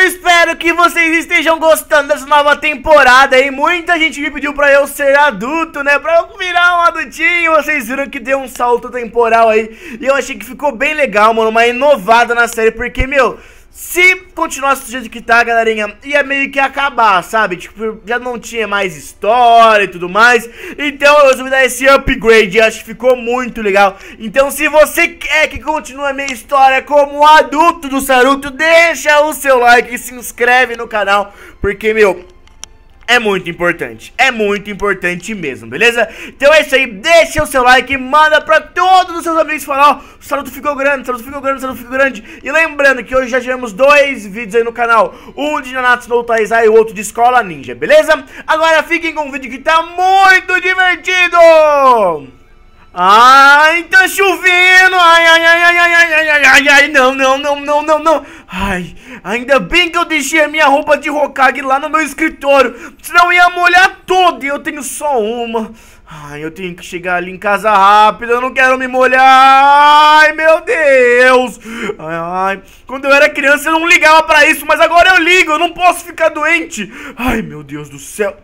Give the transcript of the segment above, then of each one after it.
eu espero que vocês estejam gostando dessa nova temporada aí. Muita gente me pediu pra eu ser adulto, né? Pra eu virar um adultinho. Vocês viram que deu um salto temporal aí. E eu achei que ficou bem legal, mano. Uma inovada na série. Porque, meu, se continuasse do jeito que tá, galerinha, ia meio que acabar, sabe? Tipo, já não tinha mais história e tudo mais. Então eu resolvi dar esse upgrade. Acho que ficou muito legal. Então se você quer que continue a minha história como adulto do Saruto, deixa o seu like e se inscreve no canal. Porque, meu, é muito importante mesmo, beleza? Então é isso aí, deixa o seu like, manda pra todos os seus amigos falar, ó, o Saruto ficou grande, o Saruto ficou grande, o Saruto ficou grande. E lembrando que hoje já tivemos 2 vídeos aí no canal, um de Nanatsu no Taizai e o outro de Escola Ninja, beleza? Agora fiquem com um vídeo que tá muito divertido! Ai, tá chovendo! Ai, não. Ai, ainda bem que eu deixei a minha roupa de Hokage lá no meu escritório, senão ia molhar todo e eu tenho só uma. Ai, eu tenho que chegar ali em casa rápido, eu não quero me molhar. Ai, meu Deus. Ai, quando eu era criança eu não ligava pra isso, mas agora eu ligo, eu não posso ficar doente. Ai, meu Deus do céu.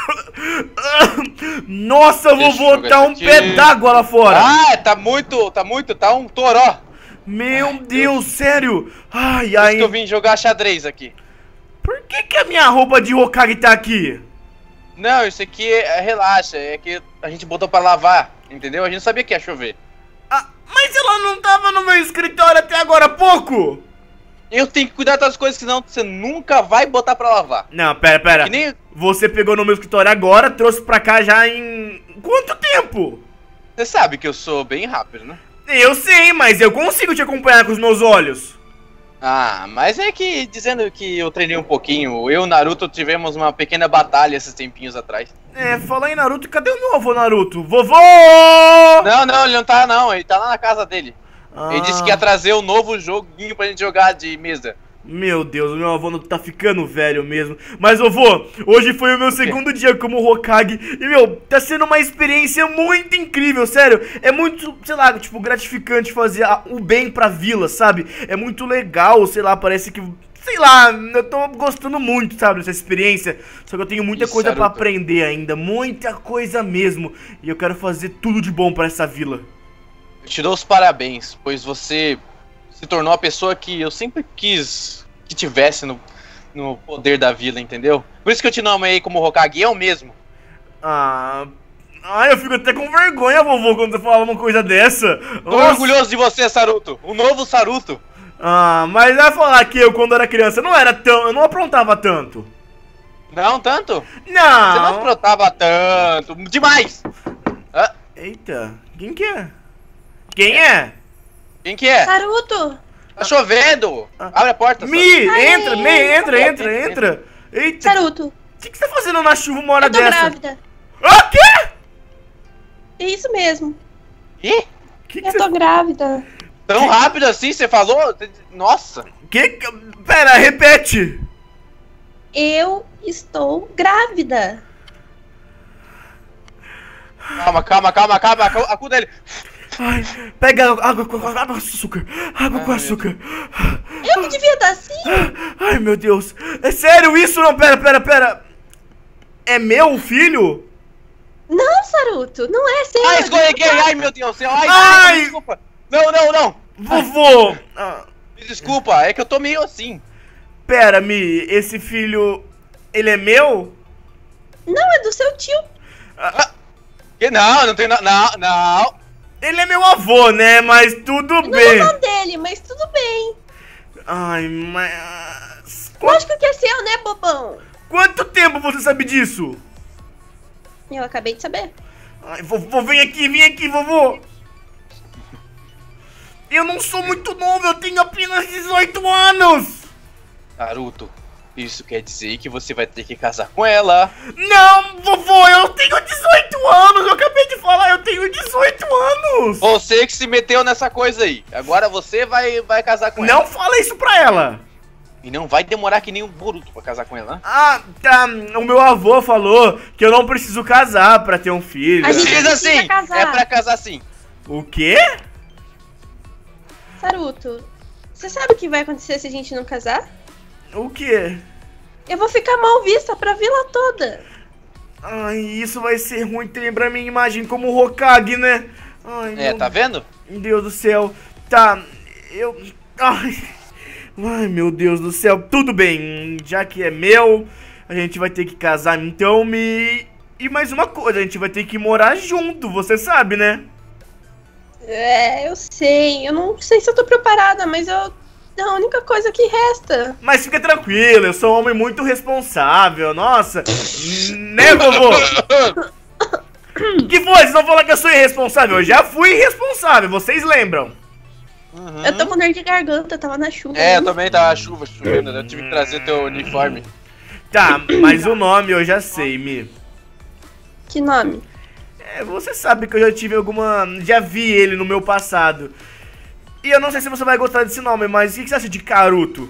Nossa, vovô, tá um pé d'água lá fora. Ah, tá um toró. Meu Deus, sério. Ai, Por isso que eu vim jogar xadrez aqui. Por que a minha roupa de Hokage tá aqui? Não, isso aqui relaxa, é que a gente botou pra lavar, entendeu? A gente não sabia que ia chover. Ah, mas ela não tava no meu escritório até agora há pouco? Eu tenho que cuidar das coisas, senão você nunca vai botar pra lavar. Não, pera. Que nem... Você pegou no meu escritório agora, trouxe pra cá já em... quanto tempo? Você sabe que eu sou bem rápido, né? Eu sei, mas eu consigo te acompanhar com os meus olhos. Ah, mas é que, dizendo que eu treinei um pouquinho, eu e o Naruto tivemos uma pequena batalha esses tempinhos atrás. É, fala em Naruto, cadê o meu avô Naruto? Vovô! Não, ele não tá não, ele tá lá na casa dele. Ele disse que ia trazer um novo joguinho pra gente jogar de mesa. Meu Deus, o meu avô não tá ficando velho mesmo. Mas, vovô, hoje foi o meu segundo dia como Hokage. E, meu, tá sendo uma experiência muito incrível, sério. É muito, sei lá, tipo, gratificante fazer o bem pra vila, sabe? É muito legal, sei lá, parece que... Sei lá, eu tô gostando muito, sabe, dessa experiência. Só que eu tenho muita coisa pra aprender ainda. Muita coisa mesmo. E eu quero fazer tudo de bom pra essa vila. Eu te dou os parabéns, pois você se tornou a pessoa que eu sempre quis que tivesse no poder da vila, entendeu? Por isso que eu te nomeei como Hokage, eu mesmo. Eu fico até com vergonha, vovô, quando você fala uma coisa dessa. Tô orgulhoso de você, Saruto, o novo Saruto. Mas vai falar que eu, quando era criança, eu não aprontava tanto. Não tanto? Não. Você não aprontava tanto, demais. Eita, quem que é? Quem é? Quem que é? Saruto! Tá chovendo! Abre a porta. Entra! Eita! Saruto! O que você tá fazendo na chuva uma hora dessa? Eu tô grávida. O quê? É isso mesmo. Ih? Eu tô grávida. Tão rápido assim, você falou? Nossa! Pera, repete! Eu estou grávida. Calma, acuda ele. Ai, pega água com açúcar. Água com açúcar. Eu que devia estar assim? Ai, meu Deus. É sério isso? Não, pera. É meu filho? Não, Saruto, não é sério. Ai, escorreguei, ai, meu Deus. Ai, desculpa. Não. Vovô. Me desculpa, é que eu tô meio assim. Pera, Mi, esse filho, ele é meu? Não, é do seu tio. Não tem não. Ele é meu avô, né? Mas tudo bem. Não é irmão dele, mas tudo bem. Ai, mas... Lógico que é seu, né, bobão? Quanto tempo você sabe disso? Eu acabei de saber. Ai, vovô, vem aqui, vovô. Eu não sou muito novo, eu tenho apenas 18 anos. Naruto, isso quer dizer que você vai ter que casar com ela. Não, vovô, eu tenho 18 anos, eu acabei de falar, eu tenho 18 anos. Você que se meteu nessa coisa aí, agora você vai casar com ela. Não fala isso pra ela. E não vai demorar que nem um Boruto pra casar com ela, né? Tá, o meu avô falou que eu não preciso casar pra ter um filho. A gente Precisa sim, casar. é pra casar sim. O quê? Saruto, você sabe o que vai acontecer se a gente não casar? O quê? Eu vou ficar mal vista pra vila toda. Ai, isso vai ser ruim ter pra minha imagem como Hokage, né? Ai, Tá vendo? meu Deus do céu. Tá, Ai, meu Deus do céu. Tudo bem, já que é meu, a gente vai ter que casar, então E mais uma coisa, a gente vai ter que morar junto, você sabe, né? Eu sei. Eu não sei se eu tô preparada, mas é a única coisa que resta. Mas fica tranquilo, eu sou um homem muito responsável, nossa. Né, vovô? Que foi? Vocês vão falar que eu sou irresponsável? Eu já fui irresponsável, vocês lembram? Uhum. Eu tô com dor de garganta, tava na chuva. Eu também tava chovendo, eu tive que trazer teu uniforme. Tá, mas o nome eu já sei, Mi. Que nome? Você sabe que eu já tive já vi ele no meu passado. E eu não sei se você vai gostar desse nome, mas o que você acha de Karuto?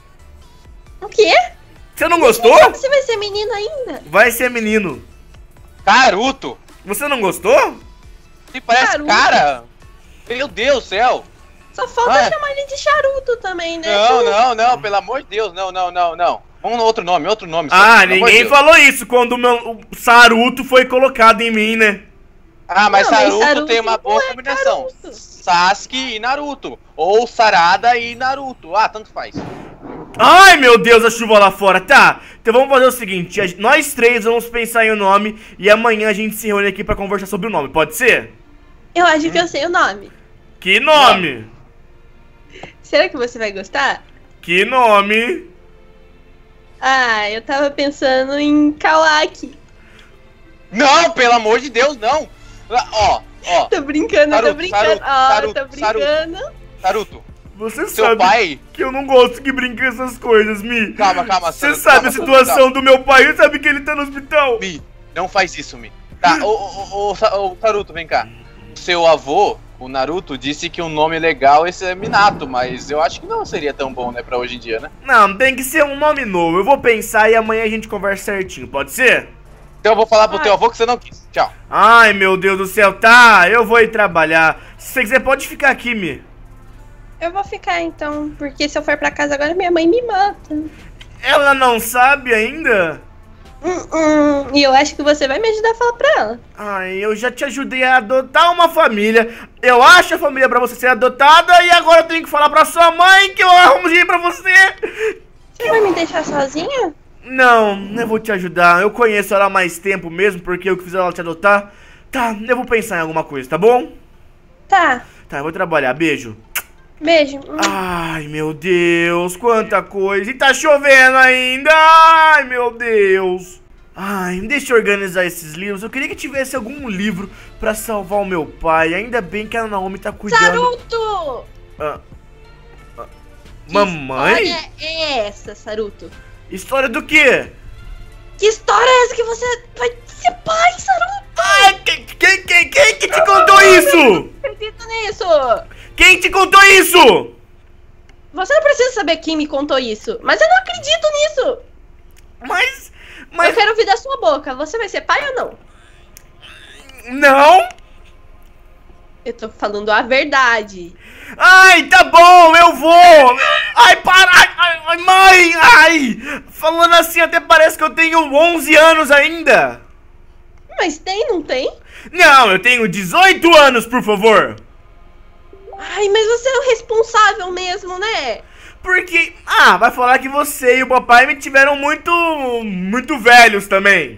O quê? Você não gostou? Você vai ser menino ainda? Vai ser menino. Karuto! Você não gostou? Ele parece Karuto. cara! Meu Deus do céu! Só falta chamar ele de charuto também, né? Não, pelo amor de Deus, não. Vamos no outro nome. Ninguém falou isso quando o Saruto foi colocado em mim, né? Mas Não, Saruto tem uma boa combinação. Karuto. Sasuke e Naruto. Ou Sarada e Naruto. Tanto faz. Ai, meu Deus, a chuva lá fora. Tá, então vamos fazer o seguinte. Nós três vamos pensar em um nome e amanhã a gente se reúne aqui pra conversar sobre o nome, pode ser? Eu acho que eu sei o nome. Que nome? Será que você vai gostar? Que nome? Eu tava pensando em Kawaki. Não, pelo amor de Deus, não. Tô brincando, Saruto, tô brincando. Saruto, Tô brincando. Saruto, Você seu sabe pai... que eu não gosto que brinque com essas coisas, Mi. Calma, Você Saruto, sabe calma, a situação Saruto, do meu pai, você sabe que ele tá no hospital. Mi, não faz isso, Mi. Tá, ô Saruto, vem cá. Seu avô, o Naruto, disse que um nome legal esse é Minato, mas eu acho que não seria tão bom, né, pra hoje em dia, né? Não, tem que ser um nome novo. Eu vou pensar e amanhã a gente conversa certinho, pode ser? Então eu vou falar pro teu avô que você não quis. Tchau. Ai, meu Deus do céu, tá, eu vou ir trabalhar. Se você quiser, pode ficar aqui, Mi. Eu vou ficar então, porque se eu for pra casa agora, minha mãe me mata. Ela não sabe ainda? E eu acho que você vai me ajudar a falar pra ela. Ai, eu já te ajudei a adotar uma família. Eu acho a família pra você ser adotada e agora eu tenho que falar pra sua mãe que eu arrumei pra você. Você vai me deixar sozinha? Não, eu vou te ajudar. Eu conheço ela há mais tempo mesmo, porque eu que fiz ela te adotar. Tá, eu vou pensar em alguma coisa, tá bom? Tá. Tá, eu vou trabalhar. Beijo. Beijo. Ai, meu Deus, quanta coisa. E tá chovendo ainda. Ai, meu Deus. Ai, deixa eu organizar esses livros. Eu queria que tivesse algum livro pra salvar o meu pai. Ainda bem que a Naomi tá cuidando. Saruto! Mamãe? Que história é essa, Saruto? História do quê? Que história é essa que você vai ser pai, Saruto? Ai, quem que te contou isso? Não acredito nisso! Quem te contou isso? Você não precisa saber quem me contou isso, mas eu não acredito nisso! Mas... Eu quero ouvir da sua boca, você vai ser pai ou não? Não? Eu tô falando a verdade. Ai, tá bom, eu vou. Ai, para. Ai, mãe. Ai. Falando assim, até parece que eu tenho 11 anos ainda. Mas tem, não tem? Não, eu tenho 18 anos, por favor. Ai, mas você é o responsável mesmo, né? Porque... vai falar que você e o papai me tiveram muito velhos também.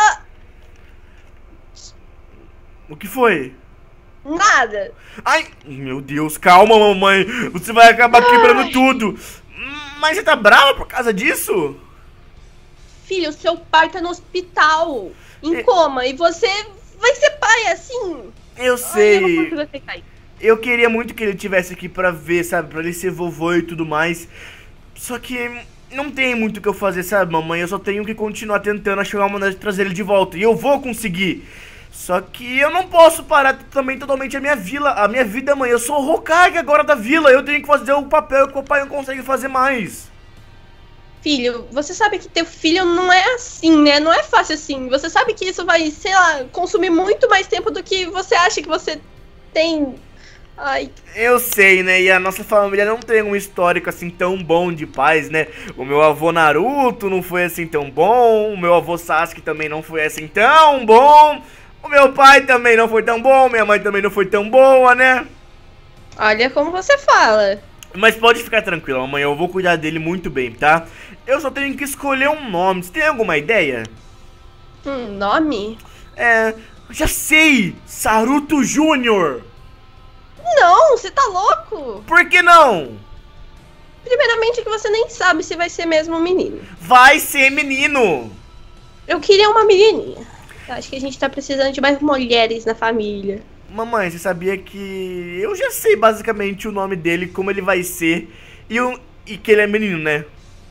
O que foi? Nada. Ai, meu Deus, calma, mamãe. Você vai acabar quebrando tudo. Mas você tá brava por causa disso? Filho, seu pai tá no hospital, em coma, e você vai ser pai assim? Eu sei. Ai, eu não consigo aceitar isso. Eu queria muito que ele tivesse aqui pra ver, sabe? Pra ele ser vovô e tudo mais. Só que não tem muito o que eu fazer, sabe, mamãe? Eu só tenho que continuar tentando achar uma maneira de trazer ele de volta. E eu vou conseguir. Só que eu não posso parar também totalmente a minha vida, mãe. Eu sou o Hokage agora da vila. Eu tenho que fazer o papel que o papai não consegue fazer mais. Filho, você sabe que ter filho não é assim, né? Não é fácil assim. Você sabe que isso vai, sei lá, consumir muito mais tempo do que você acha que você tem Ai, Eu sei, né? E a nossa família não tem um histórico assim tão bom de paz, né? O meu avô Naruto não foi assim tão bom. O meu avô Sasuke também não foi assim tão bom. O meu pai também não foi tão bom. Minha mãe também não foi tão boa, né? olha como você fala. Mas pode ficar tranquilo, amanhã eu vou cuidar dele muito bem, tá? Eu só tenho que escolher um nome. Você tem alguma ideia? Nome? Já sei! Saruto Júnior! Não, você tá louco? Por que não? Primeiramente que você nem sabe se vai ser mesmo um menino. Vai ser menino! Eu queria uma menininha. Eu acho que a gente tá precisando de mais mulheres na família. Mamãe, você sabia que eu já sei basicamente o nome dele, como ele vai ser e que ele é menino, né?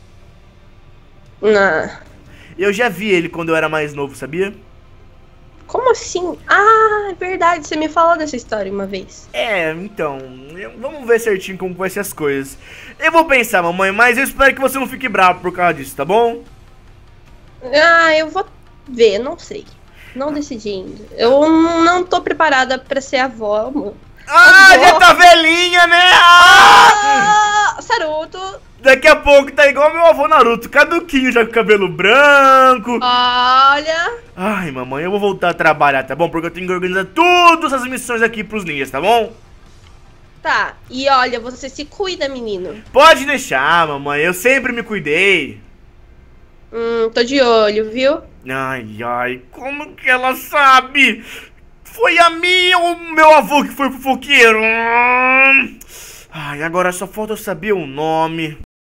Ah, Eu já vi ele quando eu era mais novo, sabia? como assim? Ah, é verdade, você me falou dessa história uma vez. Então, vamos ver certinho como vai ser as coisas. Eu vou pensar, mamãe, mas eu espero que você não fique bravo por causa disso, tá bom? Ah, eu vou ver, não sei. Não decidi ainda. Eu não tô preparada pra ser avó, amor. Ah, já tá velhinha, né? Saruto! Daqui a pouco tá igual meu avô Naruto, caduquinho, já com cabelo branco. Olha! Ai, mamãe, eu vou voltar a trabalhar, tá bom? Porque eu tenho que organizar todas as missões aqui pros ninjas, tá bom? Tá, e olha, você se cuida, menino. Pode deixar, mamãe, eu sempre me cuidei. Tô de olho, viu? Ai, como que ela sabe? Foi a minha ou o meu avô que foi fofoqueiro? Ai, agora só falta eu saber o nome.